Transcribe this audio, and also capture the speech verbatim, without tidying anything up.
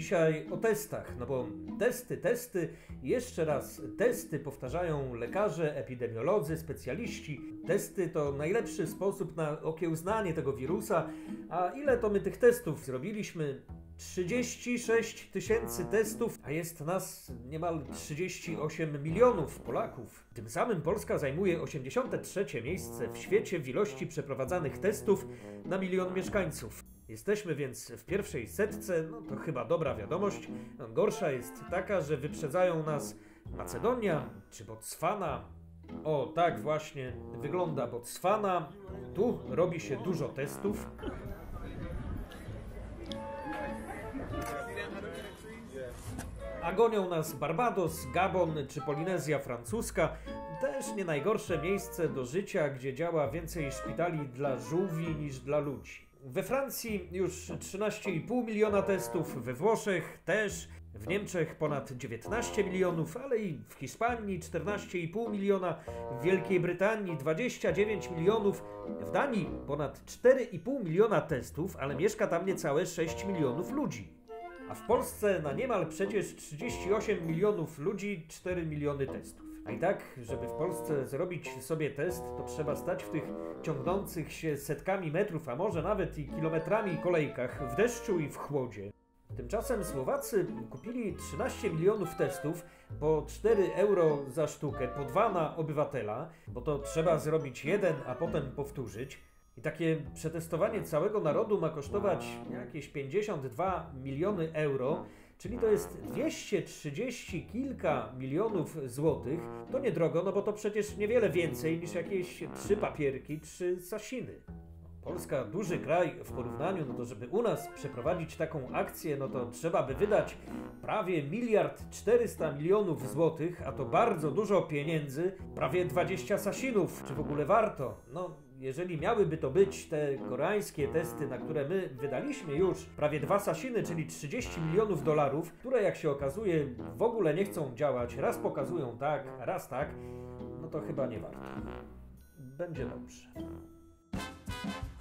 dzisiaj o testach, no bo testy, testy, jeszcze raz testy powtarzają lekarze, epidemiolodzy, specjaliści. Testy to najlepszy sposób na okiełznanie tego wirusa, a ile to my tych testów zrobiliśmy? trzydzieści sześć tysięcy testów, a jest nas niemal trzydzieści osiem milionów Polaków. Tym samym Polska zajmuje osiemdziesiąte trzecie miejsce w świecie w ilości przeprowadzanych testów na milion mieszkańców. Jesteśmy więc w pierwszej setce, no to chyba dobra wiadomość. No, gorsza jest taka, że wyprzedzają nas Macedonia czy Botswana. O, tak właśnie wygląda Botswana. Tu robi się dużo testów. A gonią nas Barbados, Gabon czy Polinezja Francuska. Też nie najgorsze miejsce do życia, gdzie działa więcej szpitali dla żółwi niż dla ludzi. We Francji już trzynaście i pół miliona testów, we Włoszech też, w Niemczech ponad dziewiętnaście milionów, ale i w Hiszpanii czternaście i pół miliona, w Wielkiej Brytanii dwadzieścia dziewięć milionów, w Danii ponad cztery i pół miliona testów, ale mieszka tam niecałe sześć milionów ludzi. A w Polsce na niemal przecież trzydzieści osiem milionów ludzi cztery miliony testów. A i tak, żeby w Polsce zrobić sobie test, to trzeba stać w tych ciągnących się setkami metrów, a może nawet i kilometrami kolejkach, w deszczu i w chłodzie. Tymczasem Słowacy kupili trzynaście milionów testów po cztery euro za sztukę, po dwa na obywatela, bo to trzeba zrobić jeden, a potem powtórzyć. I takie przetestowanie całego narodu ma kosztować jakieś pięćdziesiąt dwa miliony euro, czyli to jest dwieście trzydzieści kilka milionów złotych. To niedrogo, no bo to przecież niewiele więcej niż jakieś trzy papierki, trzy sasiny. Polska, duży kraj w porównaniu, no to żeby u nas przeprowadzić taką akcję, no to trzeba by wydać prawie miliard czterysta milionów złotych, a to bardzo dużo pieniędzy, prawie dwadzieścia sasinów. Czy w ogóle warto? No, jeżeli miałyby to być te koreańskie testy, na które my wydaliśmy już prawie dwa sasiny, czyli trzydzieści milionów dolarów, które jak się okazuje w ogóle nie chcą działać, raz pokazują tak, raz tak, no to chyba nie warto. Będzie dobrze.